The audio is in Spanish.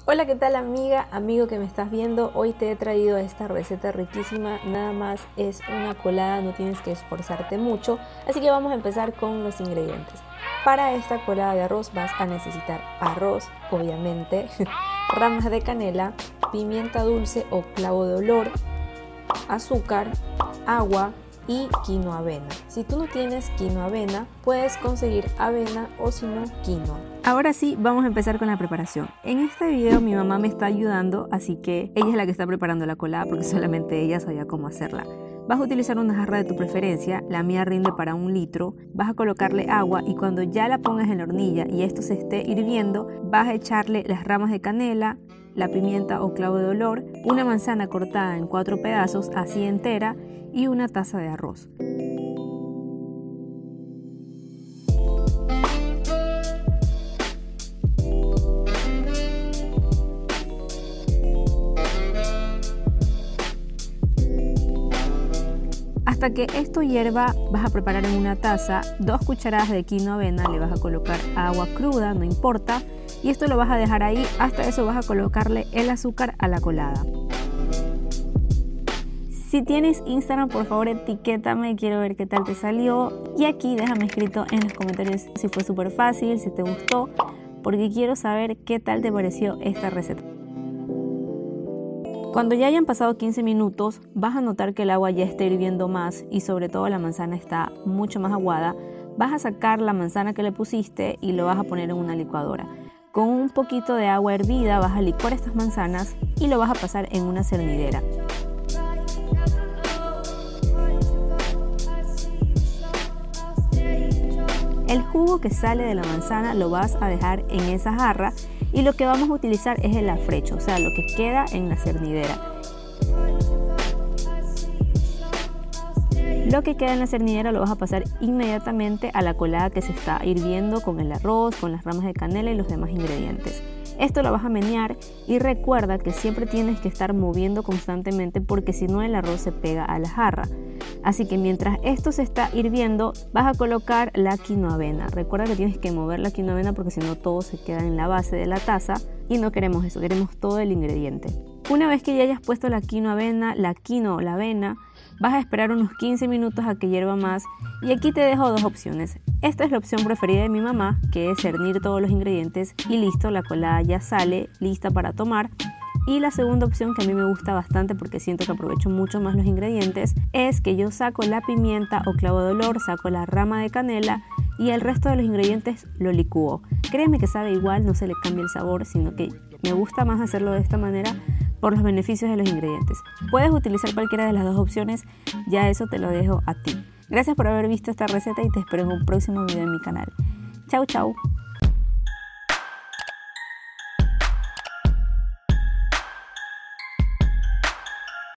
Hola, ¿qué tal amiga, amigo que me estás viendo? Hoy te he traído esta receta riquísima, nada más es una colada, no tienes que esforzarte mucho, así que vamos a empezar con los ingredientes. Para esta colada de arroz vas a necesitar arroz, obviamente, ramas de canela, pimienta dulce o clavo de olor, azúcar, agua y quinoa avena. Si tú no tienes quinoa avena, puedes conseguir avena o si no, quinoa. Ahora sí, vamos a empezar con la preparación. En este video mi mamá me está ayudando, así que ella es la que está preparando la colada porque solamente ella sabía cómo hacerla. Vas a utilizar una jarra de tu preferencia, la mía rinde para 1 litro, vas a colocarle agua y cuando ya la pongas en la hornilla y esto se esté hirviendo, vas a echarle las ramas de canela, la pimienta o clavo de olor, una manzana cortada en 4 pedazos así entera y una taza de arroz. Hasta que esto hierva, vas a preparar en una taza 2 cucharadas de quinoa avena, le vas a colocar agua cruda, no importa, y esto lo vas a dejar ahí, hasta eso vas a colocarle el azúcar a la colada. Si tienes Instagram, por favor etiquétame, quiero ver qué tal te salió, y aquí déjame escrito en los comentarios si fue súper fácil, si te gustó, porque quiero saber qué tal te pareció esta receta. Cuando ya hayan pasado 15 minutos vas a notar que el agua ya está hirviendo más y sobre todo la manzana está mucho más aguada. Vas a sacar la manzana que le pusiste y lo vas a poner en una licuadora. Con un poquito de agua hervida vas a licuar estas manzanas y lo vas a pasar en una cernidera. El jugo que sale de la manzana lo vas a dejar en esa jarra y lo que vamos a utilizar es el afrecho, o sea, lo que queda en la cernidera. Lo que queda en la cernidera lo vas a pasar inmediatamente a la colada que se está hirviendo con el arroz, con las ramas de canela y los demás ingredientes. Esto lo vas a menear y recuerda que siempre tienes que estar moviendo constantemente porque si no el arroz se pega a la jarra. Así que mientras esto se está hirviendo vas a colocar la quinoa avena. Recuerda que tienes que mover la quinoa avena porque si no todo se queda en la base de la taza y no queremos eso, queremos todo el ingrediente. Una vez que ya hayas puesto la quinoa avena, la quinoa o la avena, vas a esperar unos 15 minutos a que hierva más y aquí te dejo 2 opciones. Esta es la opción preferida de mi mamá, que es cernir todos los ingredientes y listo, la colada ya sale lista para tomar. Y la segunda opción que a mí me gusta bastante porque siento que aprovecho mucho más los ingredientes es que yo saco la pimienta o clavo de olor, saco la rama de canela y el resto de los ingredientes lo licúo. Créeme que sabe igual, no se le cambia el sabor, sino que me gusta más hacerlo de esta manera por los beneficios de los ingredientes. Puedes utilizar cualquiera de las 2 opciones, ya eso te lo dejo a ti. Gracias por haber visto esta receta y te espero en un próximo video en mi canal. Chau, chau.